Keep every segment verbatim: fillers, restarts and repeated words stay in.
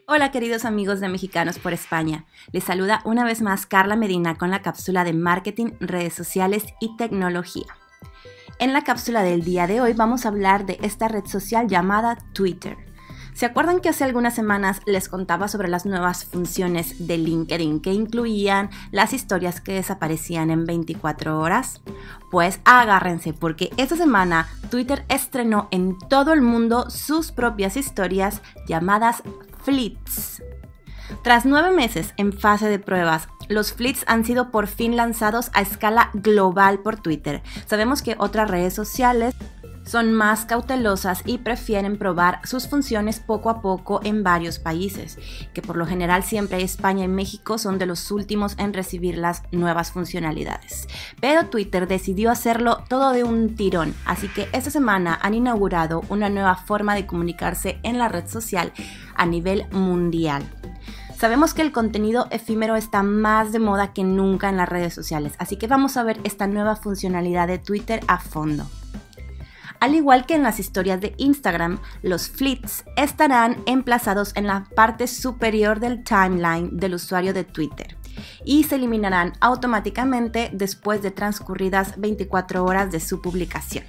Hola queridos amigos de Mexicanos por España, les saluda una vez más Carla Medina con la cápsula de marketing, redes sociales y tecnología. En la cápsula del día de hoy vamos a hablar de esta red social llamada Twitter. ¿Se acuerdan que hace algunas semanas les contaba sobre las nuevas funciones de LinkedIn que incluían las historias que desaparecían en veinticuatro horas? Pues agárrense porque esta semana Twitter estrenó en todo el mundo sus propias historias llamadas Fleets. Tras nueve meses en fase de pruebas, los Fleets han sido por fin lanzados a escala global por Twitter. Sabemos que otras redes sociales son más cautelosas y prefieren probar sus funciones poco a poco en varios países, que por lo general siempre España y México son de los últimos en recibir las nuevas funcionalidades. Pero Twitter decidió hacerlo todo de un tirón, así que esta semana han inaugurado una nueva forma de comunicarse en la red social a nivel mundial. Sabemos que el contenido efímero está más de moda que nunca en las redes sociales, así que vamos a ver esta nueva funcionalidad de Twitter a fondo. Al igual que en las historias de Instagram, los Fleets estarán emplazados en la parte superior del timeline del usuario de Twitter y se eliminarán automáticamente después de transcurridas veinticuatro horas de su publicación.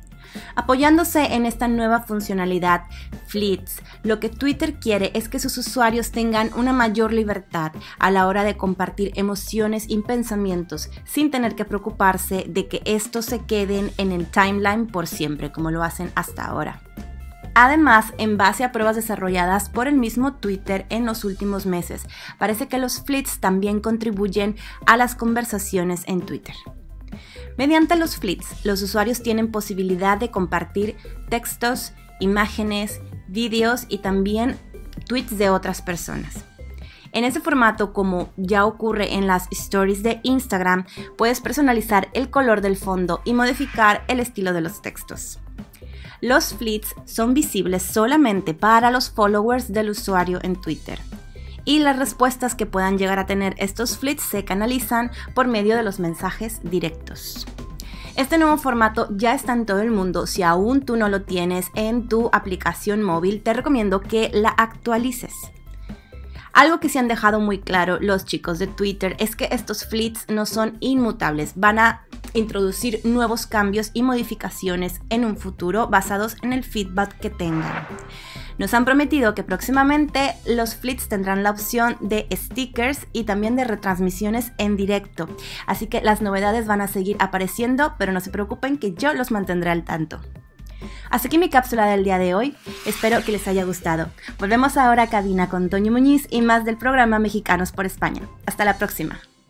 Apoyándose en esta nueva funcionalidad Fleets, lo que Twitter quiere es que sus usuarios tengan una mayor libertad a la hora de compartir emociones y pensamientos sin tener que preocuparse de que estos se queden en el timeline por siempre, como lo hacen hasta ahora. Además, en base a pruebas desarrolladas por el mismo Twitter en los últimos meses, parece que los Fleets también contribuyen a las conversaciones en Twitter. Mediante los Fleets, los usuarios tienen posibilidad de compartir textos, imágenes, vídeos y también tweets de otras personas. En ese formato, como ya ocurre en las stories de Instagram, puedes personalizar el color del fondo y modificar el estilo de los textos. Los Fleets son visibles solamente para los followers del usuario en Twitter, y las respuestas que puedan llegar a tener estos Fleets se canalizan por medio de los mensajes directos. Este nuevo formato ya está en todo el mundo. Si aún tú no lo tienes en tu aplicación móvil, te recomiendo que la actualices. Algo que se han dejado muy claro los chicos de Twitter es que estos Fleets no son inmutables, van a introducir nuevos cambios y modificaciones en un futuro basados en el feedback que tengan. Nos han prometido que próximamente los Fleets tendrán la opción de stickers y también de retransmisiones en directo, así que las novedades van a seguir apareciendo, pero no se preocupen que yo los mantendré al tanto. Hasta aquí mi cápsula del día de hoy, espero que les haya gustado. Volvemos ahora a cabina con Toño Muñiz y más del programa Mexicanos por España. Hasta la próxima.